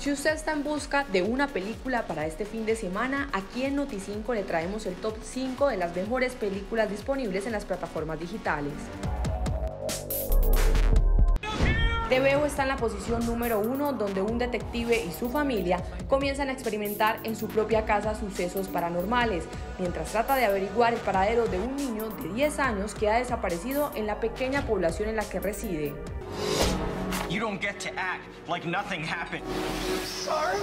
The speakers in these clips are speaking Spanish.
Si usted está en busca de una película para este fin de semana, aquí en Noti5 le traemos el top 5 de las mejores películas disponibles en las plataformas digitales. TVO está en la posición número 1, donde un detective y su familia comienzan a experimentar en su propia casa sucesos paranormales, mientras trata de averiguar el paradero de un niño de 10 años que ha desaparecido en la pequeña población en la que reside. You don't get to act like nothing happened. Sorry.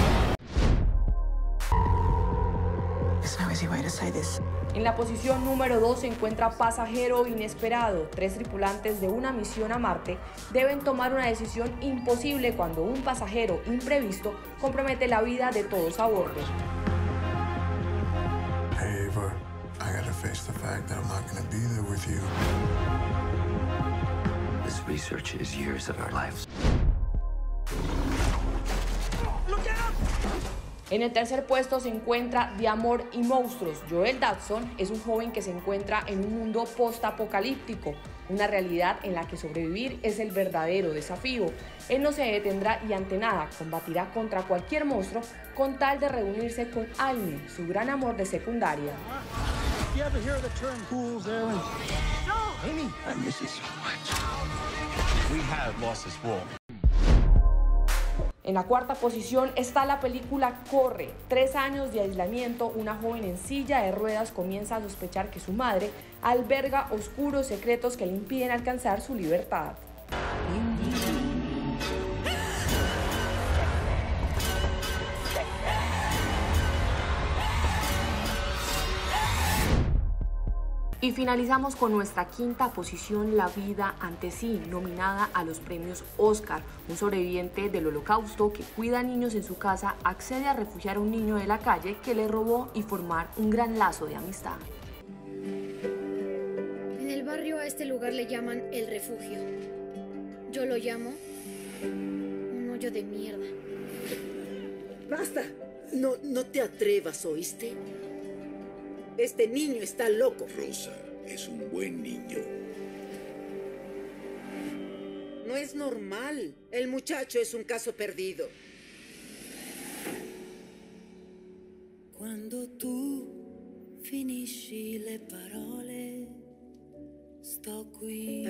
There's no easy way to say this. En la posición número 2 se encuentra Pasajero Inesperado. 3 tripulantes de una misión a Marte deben tomar una decisión imposible cuando un pasajero imprevisto compromete la vida de todos a bordo. Hey, Ava, I gotta face the fact that I'm not gonna be there with you. This research is years of our lives. En el tercer puesto se encuentra De Amor y Monstruos. Joel Dodson es un joven que se encuentra en un mundo post-apocalíptico, una realidad en la que sobrevivir es el verdadero desafío. Él no se detendrá y ante nada combatirá contra cualquier monstruo con tal de reunirse con Amy, su gran amor de secundaria. You ever hear the term fool's errand? No! Amy, I miss you so much. We have lost this war. En la cuarta posición está la película Corre. 3 años de aislamiento, una joven en silla de ruedas comienza a sospechar que su madre alberga oscuros secretos que le impiden alcanzar su libertad. Y finalizamos con nuestra quinta posición, La vida ante sí, nominada a los premios Oscar. Un sobreviviente del Holocausto que cuida a niños en su casa accede a refugiar a un niño de la calle que le robó y formar un gran lazo de amistad. En el barrio a este lugar le llaman El Refugio. Yo lo llamo un hoyo de mierda. ¡Basta! No te atrevas, ¿oíste? Este niño está loco. Rosa es un buen niño. No es normal. El muchacho es un caso perdido. Quando tu finisci le parole, sto qui.